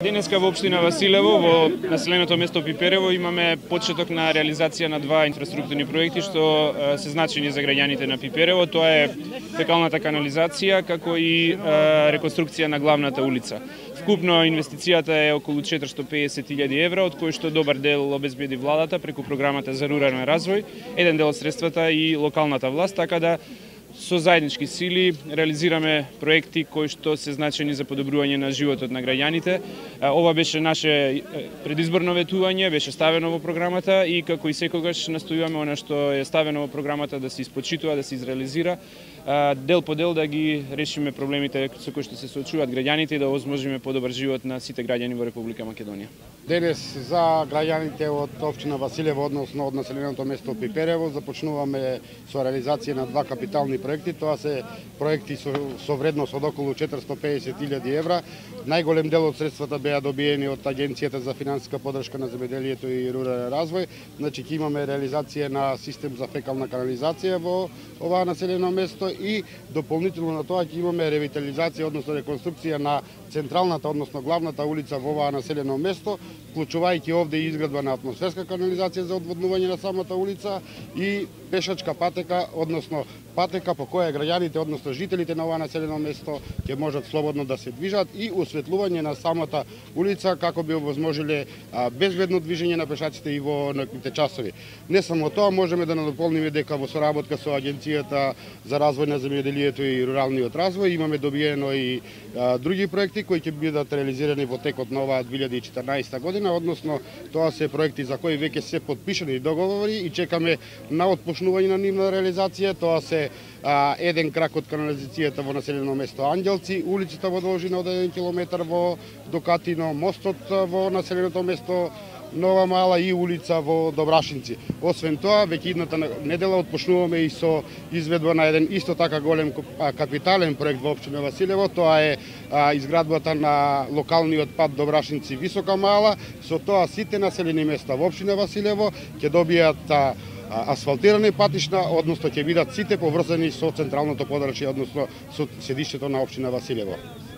Денеска во општина Василево, во населеното место Пиперево, имаме почеток на реализација на два инфраструктурни проекти што се значени за граѓаните на Пиперево. Тоа е фекалната канализација, како и реконструкција на главната улица. Вкупно инвестицијата е околу 450.000 евра, од кои што добар дел обезбеди владата преку програмата за рурален развој, еден дел од средствата и локалната власт, така да со заеднички сили реализираме проекти кои што се значени за подобрување на животот на граѓаните. Ова беше наше предизборно ветување, беше ставено во програмата и како и секогаш настојуваме она што е ставено во програмата да се испочитува, да се изреализира, дел по дел да ги решиме проблемите со кои што се соочуваат граѓаните и да овозможиме подобар живот на сите граѓани во Република Македонија. Денес за граѓаните од општина Василево, односно од населеното место Пиперево, започнуваме со реализација на два капитални проекти. Тоа се проекти со вредност од околу 450.000 евра. Најголем дел од средствата беа добиени од Агенцијата за финансиска поддршка на земјоделието и рурален развој. Значи ќе имаме реализација на систем за фекална канализација во оваа населено место и дополнително на тоа ќе имаме ревитализација, односно реконструкција на централната, односно главната улица во оваа населено место, вклучувајќи овде и изградба на атмосферска канализација за одводнување на самата улица и пешачка патека, односно патека по која граѓаните, односно жителите на оваа населено место ќе можат слободно да се движат и осветлување на самата улица како би овозможиле безбедно движење на пешаците и во ноќните часови. Не само тоа, можеме да надополниме дека во соработка со Агенцијата за развој на земјоделието и руралниот развој имаме добиено и други проекти кои ќе бидат реализирани во текот на оваа 2014 година, односно тоа се проекти за кои веќе се подпишани договори и чекаме на отпочнување на нивна реализација. Тоа се еден крак од канализацијата во населено место Анѓелци, улицата во должина од 1 километар во Докатино, мостот во населеното место Нова Мала и улица во Добрашинци. Освен тоа, веќе идната недела отпочнуваме и со изведба на еден исто така голем капитален проект во општина Василево. Тоа е изградбата на локалниот пат Добрашинци Висока Мала. Со тоа сите населени места во општина Василево ќе добијат асфалтирани патишта, односно ќе бидат сите поврзани со централното подрачје, односно со седиште на општина Василево.